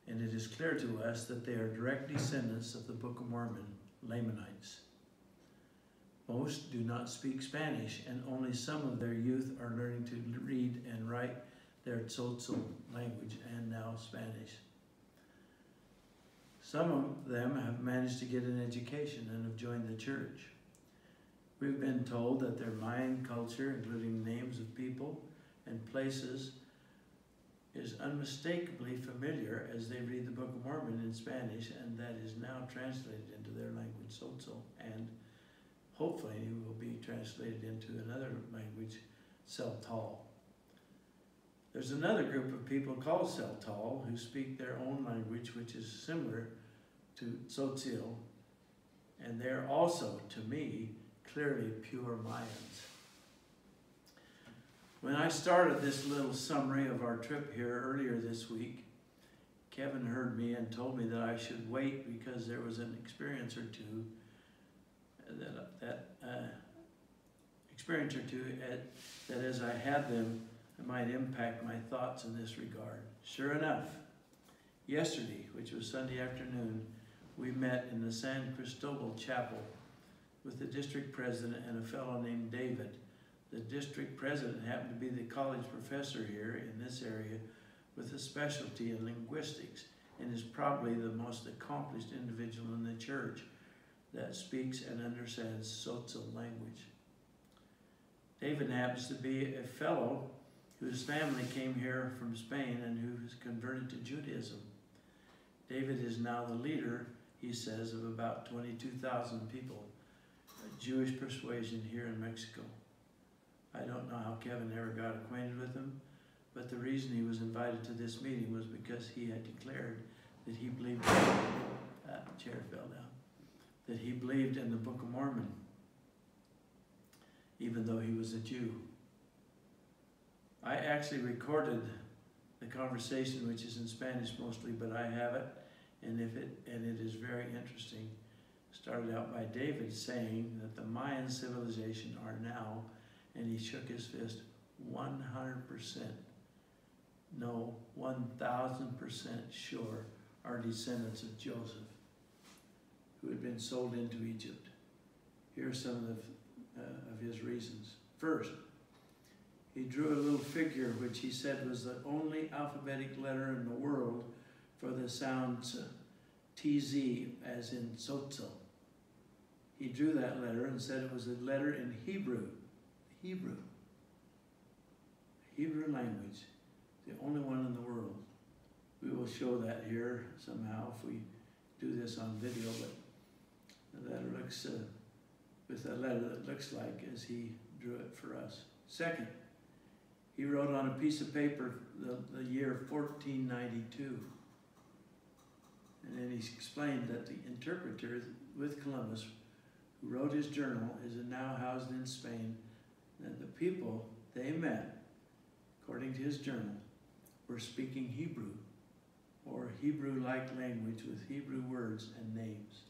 and it is clear to us that they are direct descendants of the Book of Mormon, Lamanites. Most do not speak Spanish, and only some of their youth are learning to read and write their Tzotzil language and now Spanish. Some of them have managed to get an education and have joined the church. We've been told that their Mayan culture, including names of people and places, is unmistakably familiar as they read the Book of Mormon in Spanish, and that is now translated into their language, Tzotzil, and hopefully it will be translated into another language, Tzeltal. There's another group of people called Tzeltal who speak their own language, which is similar to Tzotzil, and they're also, to me, clearly pure Mayans. When I started this little summary of our trip here earlier this week, Kevin heard me and told me that I should wait because there was an experience or two that as I had them, it might impact my thoughts in this regard. Sure enough, yesterday, which was Sunday afternoon, we met in the San Cristobal Chapel with the district president and a fellow named David. The district president happened to be the college professor here in this area with a specialty in linguistics and is probably the most accomplished individual in the church that speaks and understands Tzotzil language. David happens to be a fellow whose family came here from Spain and who has converted to Judaism. David is now the leader, he says, of about 22,000 people, a Jewish persuasion here in Mexico. I don't know how Kevin ever got acquainted with him, but the reason he was invited to this meeting was because he had declared that he believed, chair fell down, that he believed in the Book of Mormon, even though he was a Jew. I actually recorded the conversation, which is in Spanish mostly, but I have it, and it is very interesting. Started out by David saying that the Mayan civilization are now, and he shook his fist, 100%, no, 1,000% sure are descendants of Joseph, who had been sold into Egypt. Here are some of his reasons. First, he drew a little figure which he said was the only alphabetic letter in the world for the sound TZ, as in Tzotzil. He drew that letter and said it was a letter in Hebrew language, the only one in the world. We will show that here somehow if we do this on video, but that looks, with a letter that looks like as he drew it for us. Second, he wrote on a piece of paper the year 1492. And then he explained that the interpreter with Columbus, who wrote his journal, is now housed in Spain, that the people they met, according to his journal, were speaking Hebrew, or Hebrew-like language with Hebrew words and names.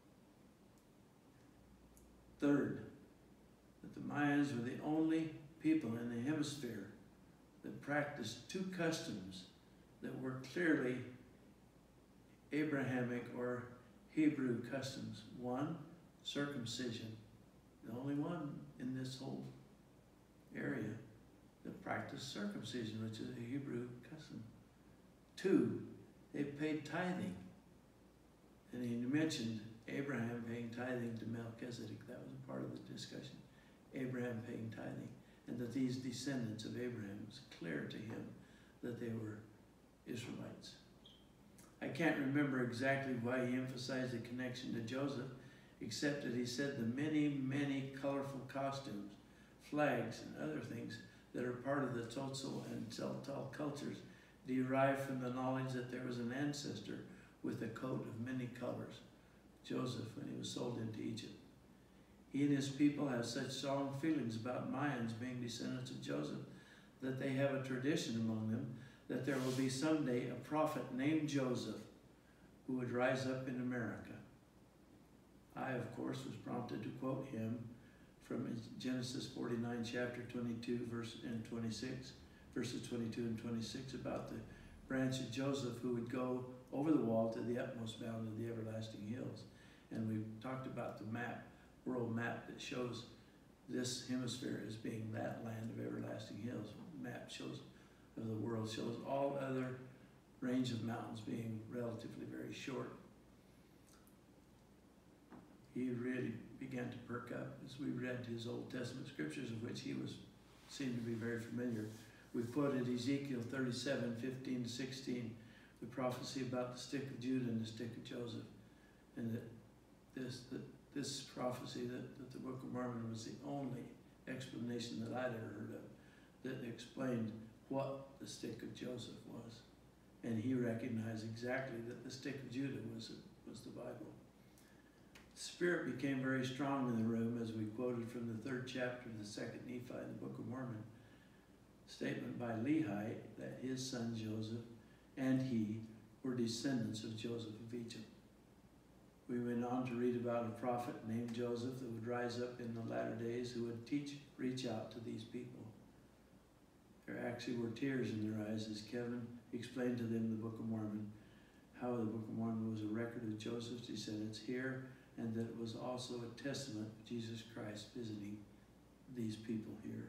Third, that the Mayans were the only people in the hemisphere that practiced two customs that were clearly Abrahamic or Hebrew customs. One, circumcision, the only one in this whole area that practiced circumcision, which is a Hebrew custom. Two, they paid tithing. And he mentioned Abraham paying tithing to Melchizedek. That was a part of the discussion. Abraham paying tithing. And that these descendants of Abraham, it was clear to him that they were Israelites. I can't remember exactly why he emphasized the connection to Joseph, except that he said the many, many colorful costumes, flags, and other things that are part of the Tzotzil and Tzeltal cultures derive from the knowledge that there was an ancestor with a coat of many colors, Joseph, when he was sold into Egypt. He and his people have such strong feelings about Mayans being descendants of Joseph that they have a tradition among them that there will be someday a prophet named Joseph who would rise up in America. I, of course, was prompted to quote him from Genesis 49, chapter 22, verses 22 and 26, about the branch of Joseph who would go over the wall to the utmost bound of the everlasting hills. And we talked about the map, world map that shows this hemisphere as being that land of everlasting hills. The map shows of the world shows all other range of mountains being relatively very short. He really began to perk up as we read his Old Testament scriptures, of which he seemed to be very familiar. We quoted Ezekiel 37, 15 to 16, the prophecy about the stick of Judah and the stick of Joseph, and that this prophecy that the Book of Mormon was the only explanation that I'd ever heard of that explained what the stick of Joseph was. And he recognized exactly that the stick of Judah was the Bible. The Spirit became very strong in the room, as we quoted from the 3rd chapter of the 2nd Nephi in the Book of Mormon. Statement by Lehi that his son Joseph and he were descendants of Joseph of Egypt. We went on to read about a prophet named Joseph that would rise up in the latter days who would reach out to these people. There actually were tears in their eyes as Kevin explained to them the Book of Mormon, how the Book of Mormon was a record of Joseph's descendants here, and that it was also a testament of Jesus Christ visiting these people here.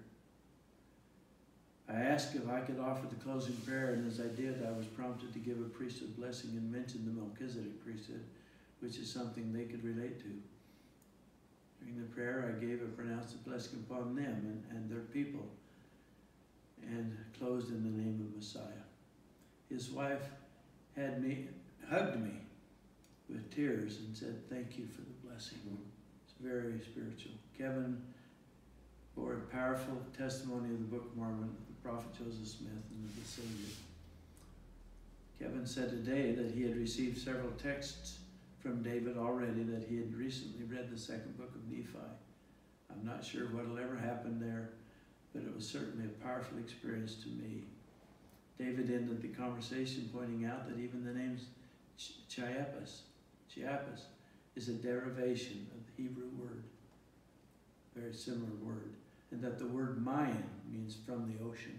I asked if I could offer the closing prayer, and as I did, I was prompted to give a priesthood blessing and mention the Melchizedek priesthood, which is something they could relate to. During the prayer, I pronounced a blessing upon them and their people, and closed in the name of Messiah. His wife hugged me with tears and said, "Thank you for the blessing." It's very spiritual. Kevin bore a powerful testimony of the Book of Mormon, of the prophet Joseph Smith, and of the Savior. Kevin said today that he had received several texts from David already, that he had recently read the 2nd book of Nephi. I'm not sure what will ever happen there, but it was certainly a powerful experience to me. David ended the conversation pointing out that even the name Chiapas is a derivation of the Hebrew word, very similar word, and that the word Mayan means from the ocean.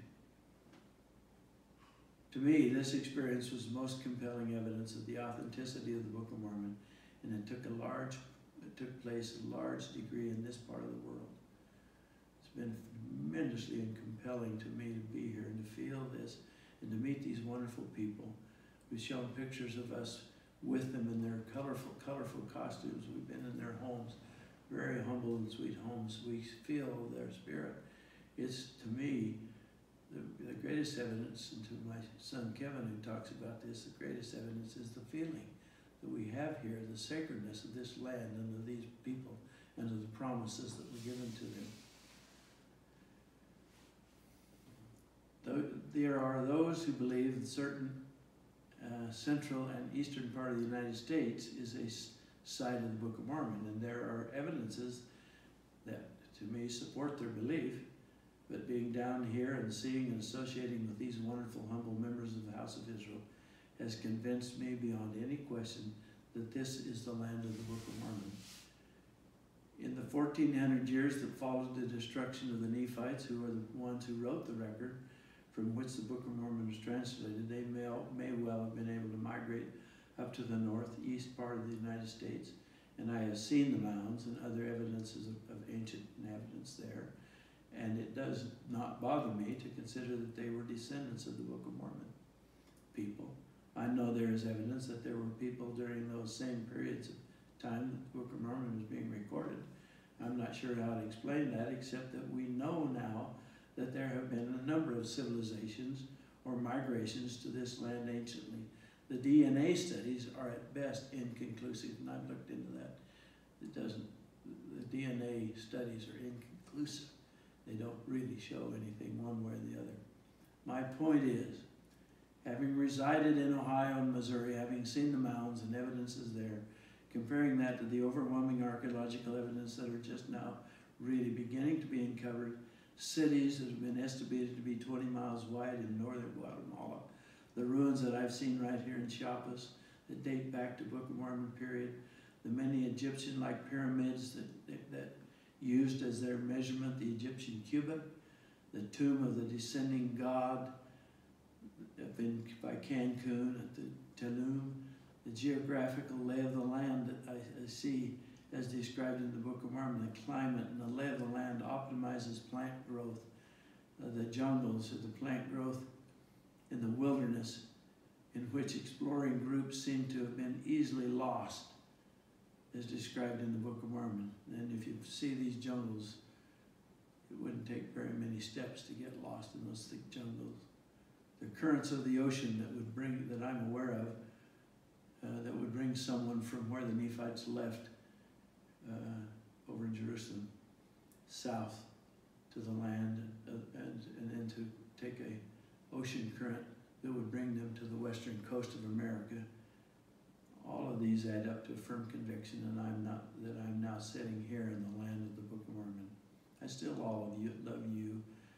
To me, this experience was most compelling evidence of the authenticity of the Book of Mormon, and it took place a large degree in this part of the world. It's been tremendously and compelling to me to be here and to feel this and to meet these wonderful people. We've shown pictures of us with them in their colorful costumes. We've been in their homes, very humble and sweet homes. We feel their spirit. It's, to me, the greatest evidence, and to my son Kevin who talks about this, the greatest evidence is the feeling that we have here, the sacredness of this land and of these people and of the promises that were given to them. There are those who believe that certain central and eastern part of the United States is a site of the Book of Mormon, and there are evidences that, to me, support their belief. But being down here and seeing and associating with these wonderful, humble members of the House of Israel has convinced me beyond any question that this is the land of the Book of Mormon. In the 1400 years that followed the destruction of the Nephites, who are the ones who wrote the record from which the Book of Mormon was translated, they may well have been able to migrate up to the northeast part of the United States, and I have seen the mounds and other evidences of ancient inhabitants there. And it does not bother me to consider that they were descendants of the Book of Mormon people. I know there is evidence that there were people during those same periods of time that the Book of Mormon was being recorded. I'm not sure how to explain that, except that we know now that there have been a number of civilizations or migrations to this land anciently. The DNA studies are at best inconclusive, and I've looked into that. The DNA studies are inconclusive. They don't really show anything one way or the other. My point is, having resided in Ohio and Missouri, having seen the mounds and evidences there, comparing that to the overwhelming archaeological evidence that are just now really beginning to be uncovered, cities that have been estimated to be 20 miles wide in northern Guatemala, the ruins that I've seen right here in Chiapas that date back to Book of Mormon period, the many Egyptian-like pyramids that used as their measurement the Egyptian cubit, the tomb of the descending god, by Cancun at the Tulum, the geographical lay of the land that I see as described in the Book of Mormon. The climate and the lay of the land optimizes plant growth. The jungles of the plant growth in the wilderness, in which exploring groups seem to have been easily lost, as described in the Book of Mormon. And if you see these jungles, it wouldn't take very many steps to get lost in those thick jungles. The currents of the ocean that I'm aware of, that would bring someone from where the Nephites left over in Jerusalem, south to the land, and then to take a ocean current that would bring them to the western coast of America. All of these add up to a firm conviction, and I'm now sitting here in the land of the Book of Mormon. I still love you,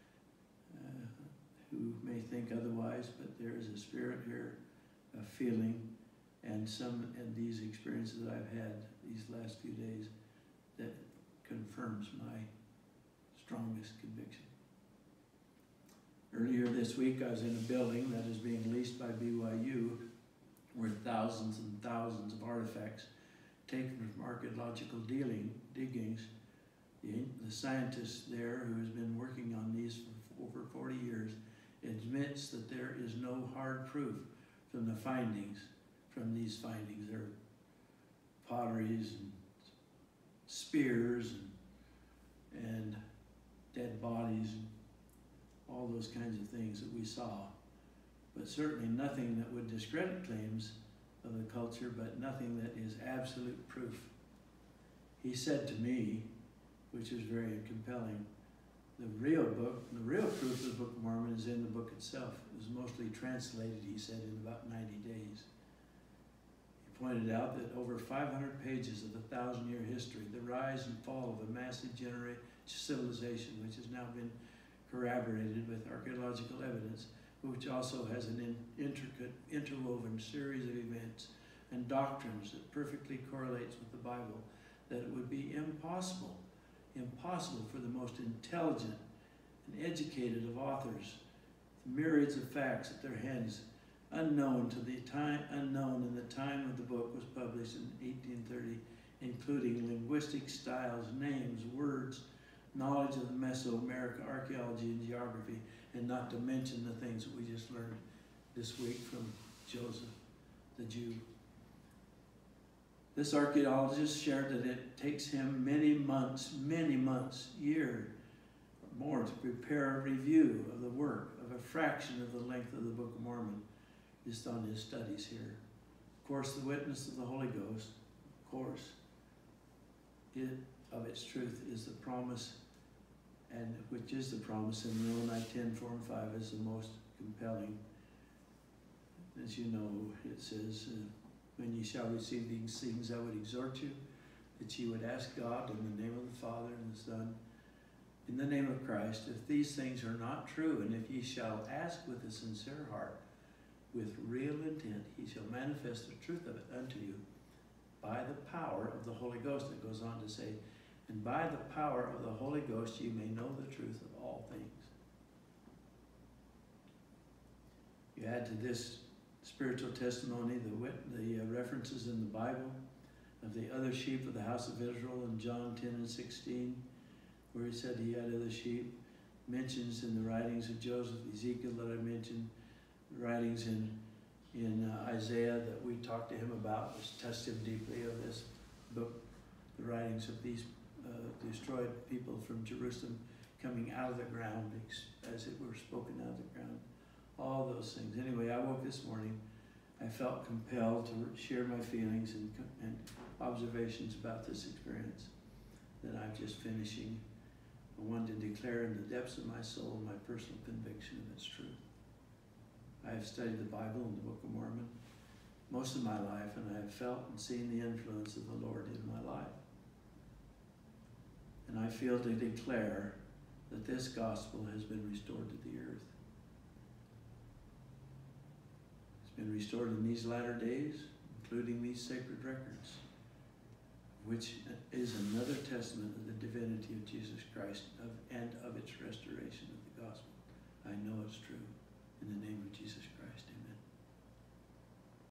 who may think otherwise, but there is a spirit here, a feeling, and these experiences that I've had these last few days that confirms my strongest conviction. Earlier this week, I was in a building that is being leased by BYU, where thousands and thousands of artifacts taken from archaeological diggings. The scientist there, who has been working on these for over 40 years, admits that there is no hard proof from the findings, from these findings. There are potteries and spears and dead bodies, and all those kinds of things that we saw. But certainly nothing that would discredit claims of the culture, but nothing that is absolute proof. He said to me, which is very compelling, the real proof of the Book of Mormon is in the book itself. It was mostly translated, he said, in about 90 days. He pointed out that over 500 pages of the 1,000-year history, the rise and fall of a massive civilization, which has now been corroborated with archaeological evidence, which also has an intricate, interwoven series of events and doctrines that perfectly correlates with the Bible, that it would be impossible for the most intelligent and educated of authors, myriads of facts at their hands, unknown in the time of the book was published in 1830, including linguistic styles, names, words, knowledge of the Mesoamerica, archaeology and geography, and not to mention the things that we just learned this week from Joseph, the Jew. This archaeologist shared that it takes him many months, year or more, to prepare a review of the work of a fraction of the length of the Book of Mormon, just on his studies here. Of course, the witness of the Holy Ghost, of its truth is the promise, and which is the promise in Moroni 10:4 and 5 is the most compelling. As you know, it says, when ye shall receive these things, I would exhort you that ye would ask God in the name of the Father and the Son, in the name of Christ, if these things are not true, and if ye shall ask with a sincere heart, with real intent, he shall manifest the truth of it unto you by the power of the Holy Ghost. It goes on to say, and by the power of the Holy Ghost ye may know the truth of all things. You add to this spiritual testimony the references in the Bible of the other sheep of the house of Israel in John 10 and 16, where he said he had other sheep. Mentions in the writings of Joseph, Ezekiel that I mentioned, writings in Isaiah that we talked to him about, which touched him deeply, of this book, the writings of these destroyed people from Jerusalem coming out of the ground, as it were spoken out of the ground. All those things. Anyway, I woke this morning, I felt compelled to share my feelings and observations about this experience that I'm just finishing. I wanted to declare in the depths of my soul my personal conviction of its truth. I have studied the Bible and the Book of Mormon most of my life, and I have felt and seen the influence of the Lord in my life. And I feel to declare that this gospel has been restored to the earth. It's been restored in these latter days, including these sacred records, which is another testament of the divinity of Jesus Christ and of its restoration of the gospel. I know it's true, In the name of Jesus Christ.